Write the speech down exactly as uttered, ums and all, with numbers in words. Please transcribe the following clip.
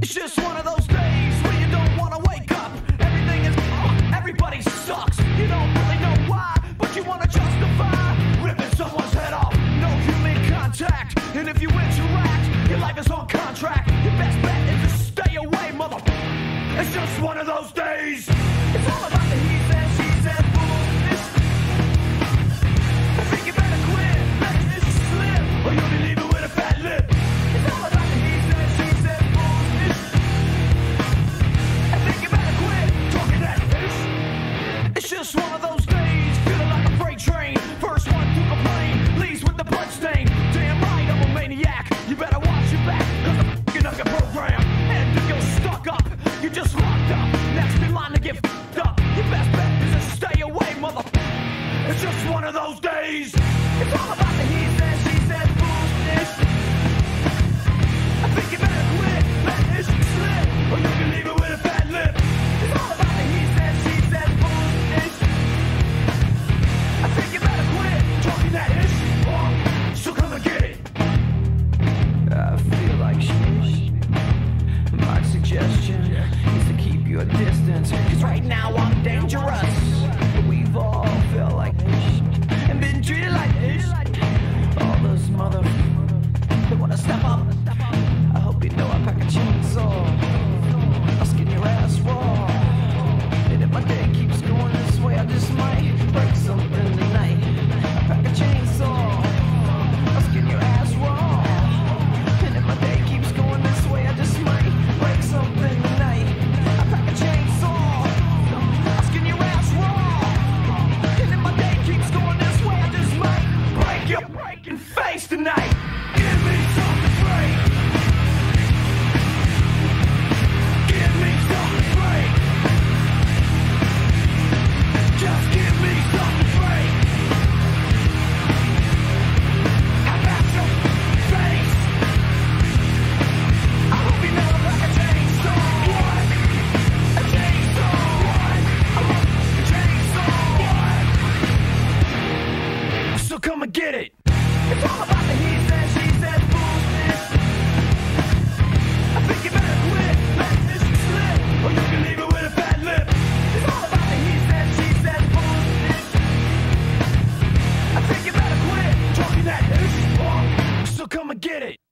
It's just one of those days where you don't want to wake up. Everything is uh, everybody sucks. You don't really know why, but you want to justify ripping someone's head off. No human contact, and if you interact, your life is on contract. Your best bet is to stay away, mother. It's just one of those days. It's all about the he said, she said bullshit. I think you better quit, let this slip, or you'll be leaving with a fat lip. It's all about the he said, she said bullshit. I think you better quit talking that ish. It's just one of those days, feeling like a freight train. First one to complain, leaves with the blood stain. Damn right, I'm a maniac. You better watch your back, cause I'm f***ing up your program. And if you're stuck up, you just locked up. Next in line to get f***ed up. Your best bet is to stay away, mother. It's just one of those days. It's all about the he said, she said bullshit. I think you better quit, let this slip, or you can leave it with a fat lip. It's all about the he said, she said bullshit. I think you better quit talking that ish, or so come and get it. I feel like shit. My suggestion is to keep your distance, cause right now I'm dangerous. We've all felt like this and been treated like this. All those mother they wanna step up. I hope you know I pack a chainsaw. I'll skin your ass raw. And if my day keeps going this way, I just might break something tonight. I pack a chainsaw. I'll skin your ass raw. And if my day keeps going this way, I just might break something tonight. I pack a chainsaw. I'll skin your ass raw. And if my day keeps going this way, I just might break your breaking face tonight. Give me something to break. Give me something to break. Just give me something to break. I got some face. I hope you know I'm like a chainsaw. What? A chainsaw. What? I'm a chainsaw. What? So come and get it. It's all about the he said, she said bullshit. I think you better quit, let this slip, or you can leave it with a fat lip. It's all about the he said, she said bullshit. I think you better quit talking that ish, or so come and get it.